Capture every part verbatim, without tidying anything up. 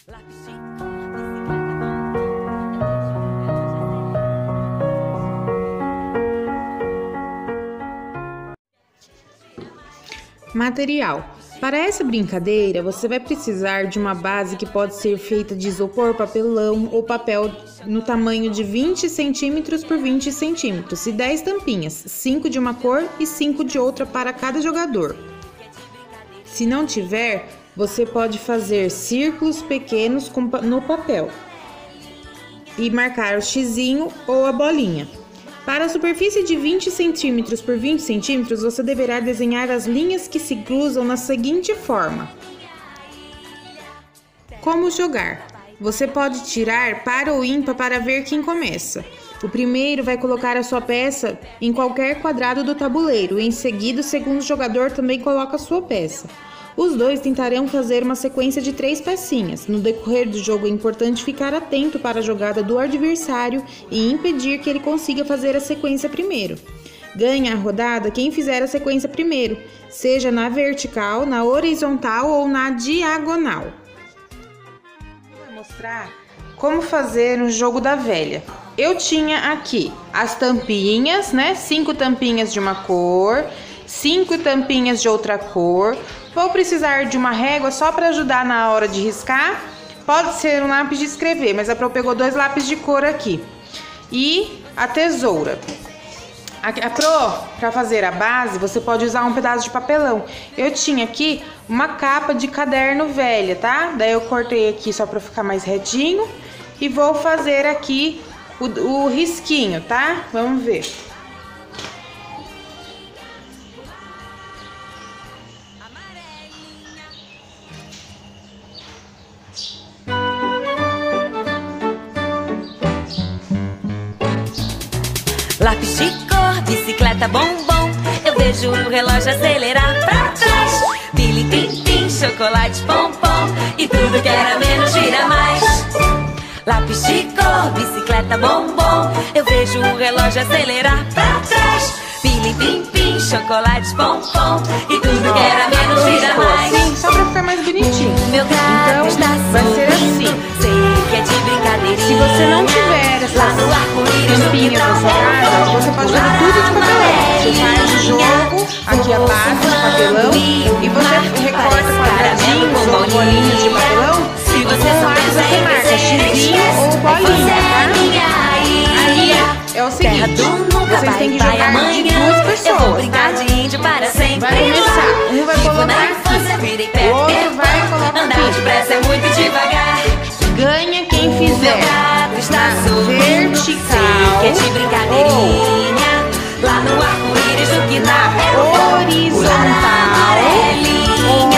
Material. Para essa brincadeira, você vai precisar de uma base que pode ser feita de isopor, papelão ou papel no tamanho de vinte centímetros por vinte centímetros e dez tampinhas, cinco de uma cor e cinco de outra para cada jogador. Se não tiver, você pode fazer círculos pequenos no papel e marcar o xizinho ou a bolinha. Para a superfície de vinte centímetros por vinte centímetros, você deverá desenhar as linhas que se cruzam na seguinte forma. Como jogar? Você pode tirar par ou ímpar para ver quem começa. O primeiro vai colocar a sua peça em qualquer quadrado do tabuleiro e em seguida o segundo jogador também coloca a sua peça. Os dois tentarão fazer uma sequência de três pecinhas. No decorrer do jogo é importante ficar atento para a jogada do adversário e impedir que ele consiga fazer a sequência primeiro. Ganha a rodada quem fizer a sequência primeiro, seja na vertical, na horizontal ou na diagonal. Vou mostrar como fazer um jogo da velha. Eu tinha aqui as tampinhas, né? Cinco tampinhas de uma cor, cinco tampinhas de outra cor. Vou precisar de uma régua só para ajudar na hora de riscar. Pode ser um lápis de escrever, mas a Pro pegou dois lápis de cor aqui. E a tesoura. A Pro, para fazer a base, você pode usar um pedaço de papelão. Eu tinha aqui uma capa de caderno velha, tá? Daí eu cortei aqui só para ficar mais retinho. E vou fazer aqui o, o risquinho, tá? Vamos ver. Lápis de cor, bicicleta, bombom. Eu vejo o relógio acelerar pra trás. Pili, pim, pim, chocolate, pompom. E tudo que era menos vira mais. Lápis de cor, bicicleta, bombom. Eu vejo o relógio acelerar pra trás. Pili, pim, pim, chocolate, pompom. E tudo que era menos vira mais. Assim, só pra ficar mais bonitinho. Meu gato então, está vai ser assim. Sei que é de brincadeirinha. Se você não tiver essas tampinhas na sua casa, você pode fazer tudo de papelão. Você faz o jogo, aqui a base de papelão, e você recorta quadradinhos ou bolinhas de papelão, e com lápis você marca xizinho ou bolinha, tá? Aí é o seguinte, vocês têm que jogar de duas pessoas, tá? Vai começar, um vai colocar aqui, o outro vai colocar aqui. Ganha quem fizer na vertical ou lá no arco-íris do que na horizontal ou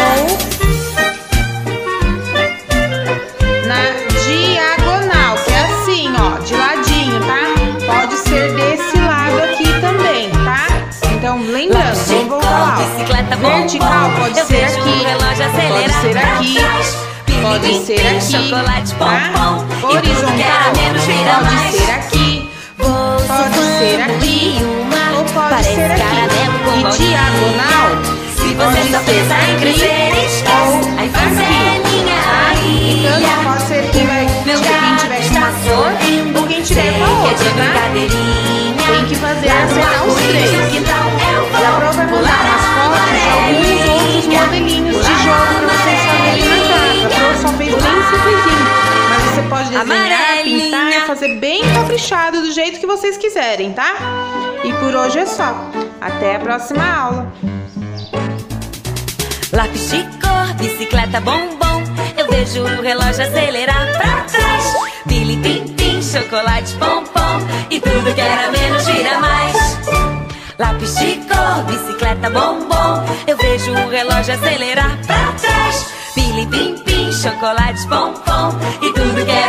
na diagonal, que é assim, ó, de ladinho, tá? Pode ser desse lado aqui também, tá? Então, lembrando, vamos voltar lá, ó. Vertical pode ser aqui, pode ser aqui. Pode ser aqui, tá? Horizontal pode ser aqui, pode ser aqui, ou pode ser aqui. E diagonal pode ser aqui ou aqui, tá? Então pode ser quem vai, quem tiver com uma cor ou quem tiver com a outra, tá? Tem que fazer acertar os três. E a Pro vai mandar umas fotos de alguns outros modelinhos de jogo pra vocês fazerem na casa. A Pro só fez bem simplesinho, mas você pode desenhar, pintar e fazer bem caprichado do jeito que vocês quiserem, tá? E por hoje é só. Até a próxima aula. Lápis de cor, bicicleta, bombom. Eu vejo o relógio acelerar pra trás. Pili, pim, pim, chocolate, pompom. E tudo que era menos vira mais. Lápis de cor, bicicleta, bombom. Eu vejo o relógio acelerar pra trás. Pili, pim, pim, chocolate, pompom. E tudo que era